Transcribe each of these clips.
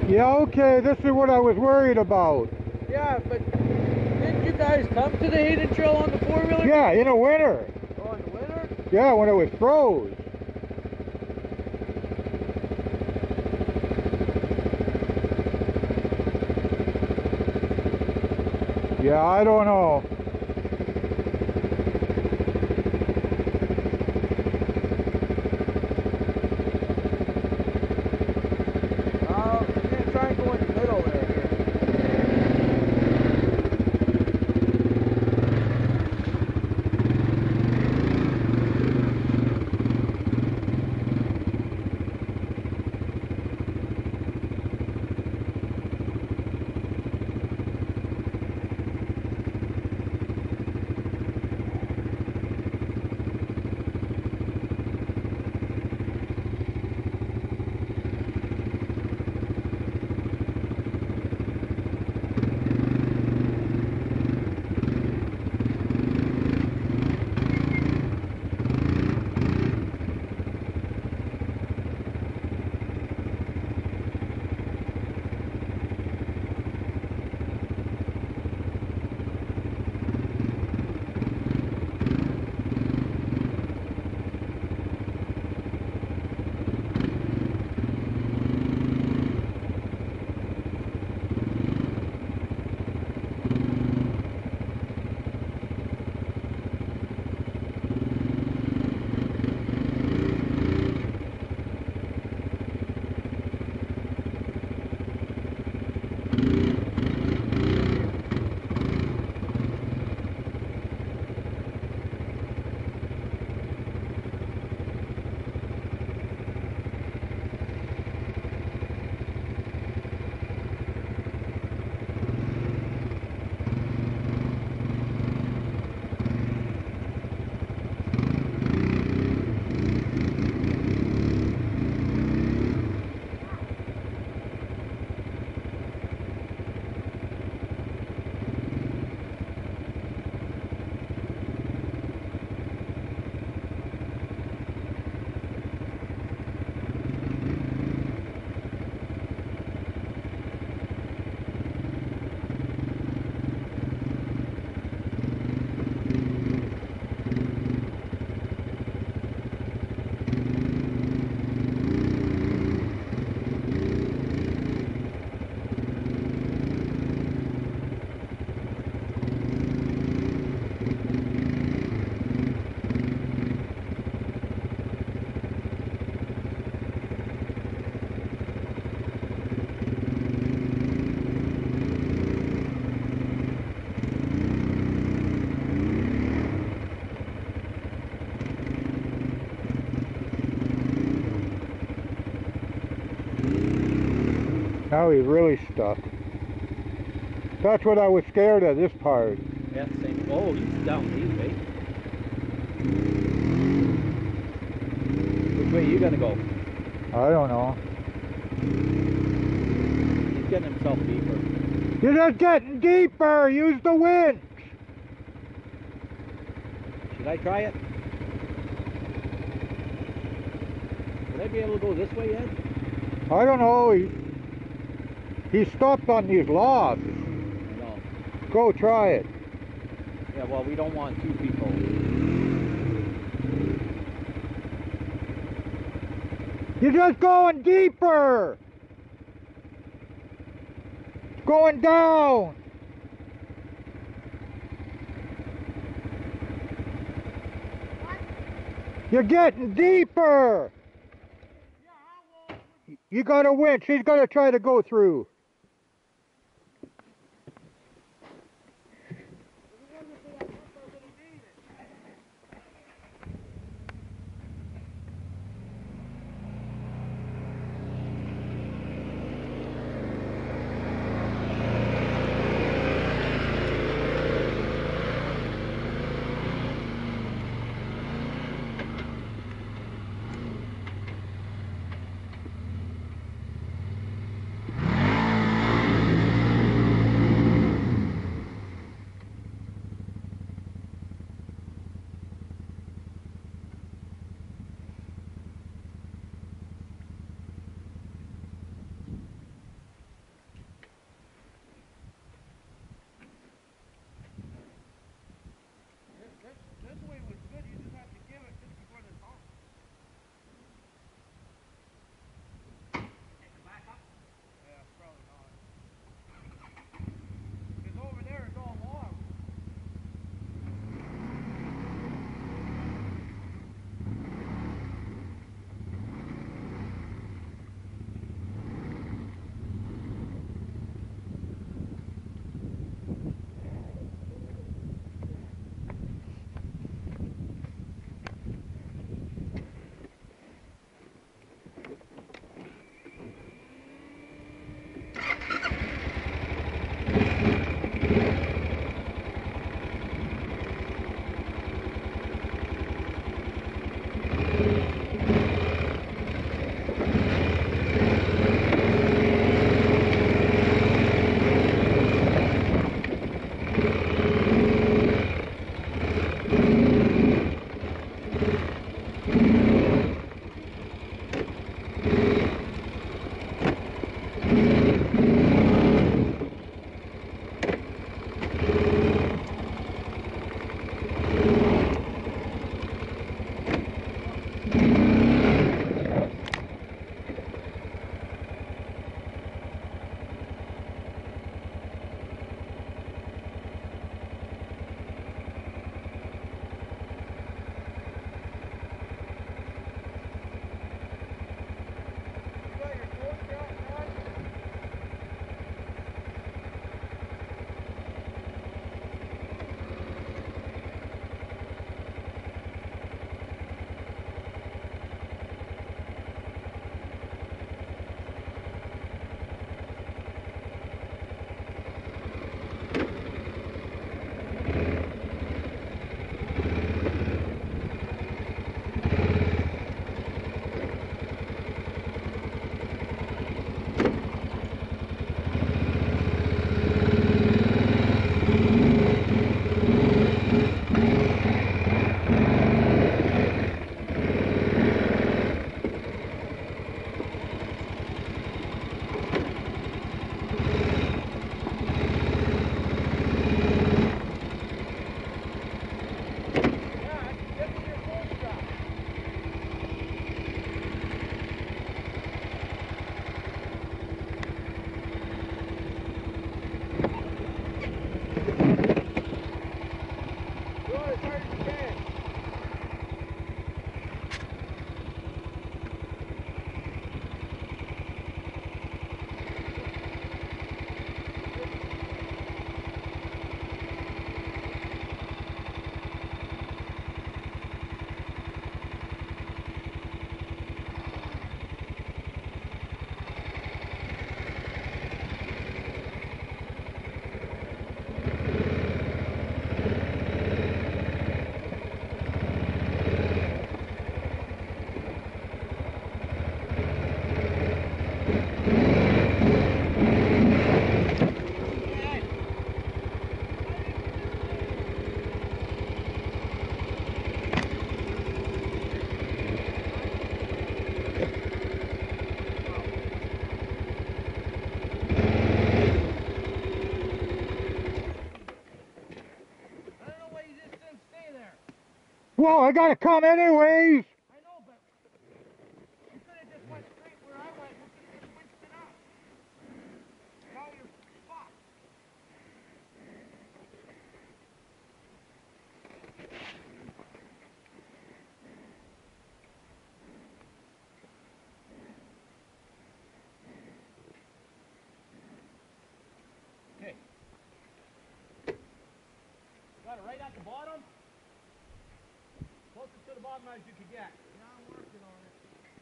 Yeah, okay, this is what I was worried about. Yeah, but didn't you guys come to the Hayden Trail on the four-wheeler? Yeah, in the winter. Oh, in the winter? Yeah, when it was froze. Yeah, I don't know. I'm gonna try and go in the middle there. Now he's really stuck. That's what I was scared of, this part. Yeah, same. Oh, he's down deep, eh? Which way are you gonna go? I don't know. He's getting himself deeper. You're just getting deeper! Use the winch! Should I try it? Would I be able to go this way yet? I don't know. He's stuck on these logs. No. Go try it. Yeah, well, we don't want two people. You're just going deeper! It's going down! You're getting deeper! You got a winch. He's got to try to go through. Well, I gotta come anyways. I know, but you could have just went straight where I went. You could have just winched it up. Now you're fucked. Okay. Got it right at the bottom. Closest to the bottom as you could get. Yeah, I'm working on it.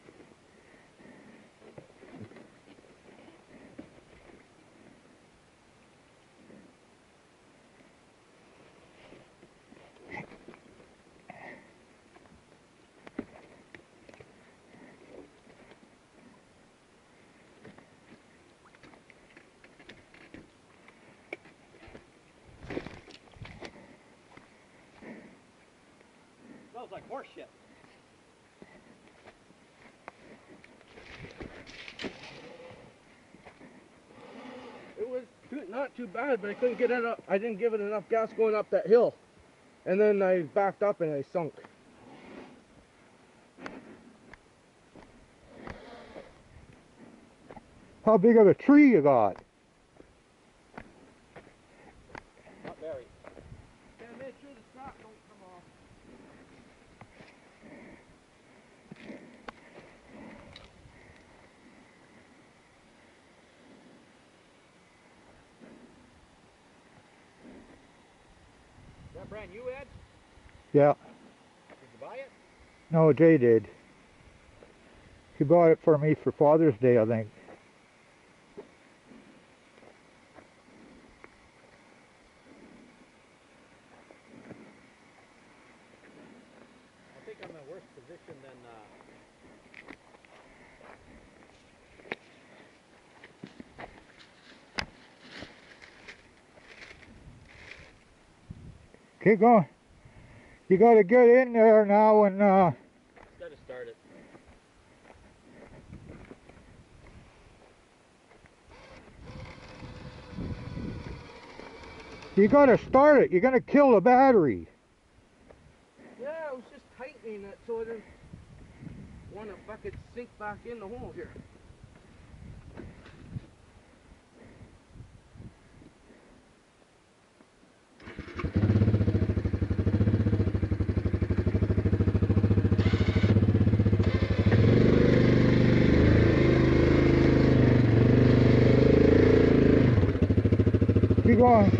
Smells like horse shit. It was not too bad, but I couldn't get it up. I didn't give it enough gas going up that hill. And then I backed up and I sunk. How big of a tree you got? Not very. Yeah, make sure the strap don't come off. Is that brand new, Ed? Yeah. Did you buy it? No, Jay did. He bought it for me for Father's Day, I think. I think I'm in a worse position than Keep going. You gotta get in there now and Gotta start it. you gotta start it. You're gonna kill the battery. Yeah, I was just tightening it so I didn't want to fucking sink back in the hole here. Keep going.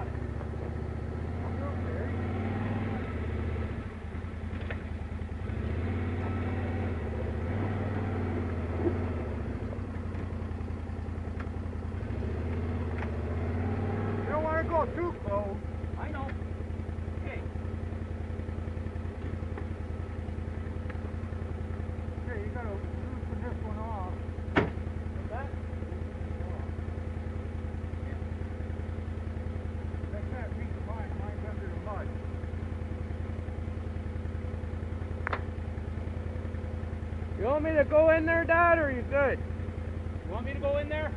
got it. You don't want to go too close. I know. Okay. Okay, you gotta loosen this one off. What's that? That's that piece of mine. Mine's under the mud. You want me to go in there, Dad, or are you good? You want me to go in there?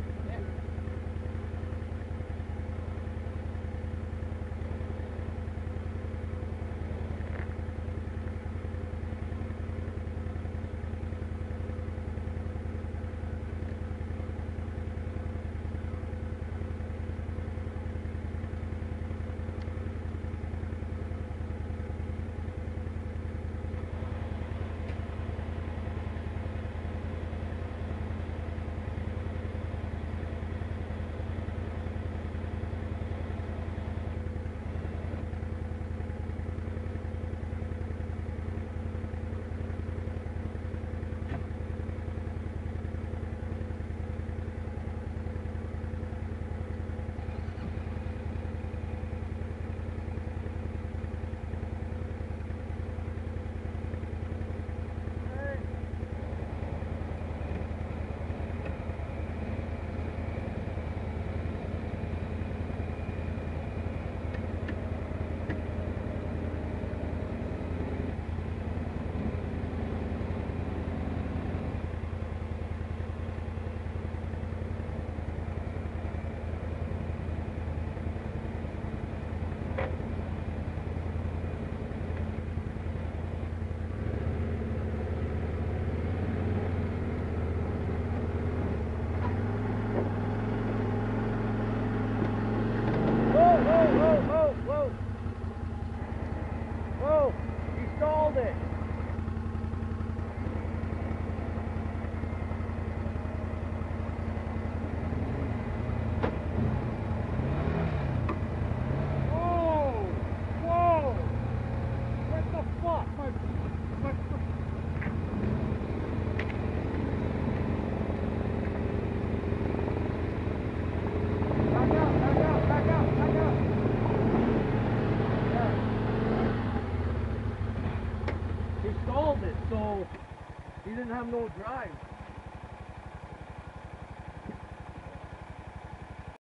Whoa! You stalled it! Whoa! Whoa! What the fuck? My back out! Back out! Back out! Back out! He stalled it, so he didn't have no drive.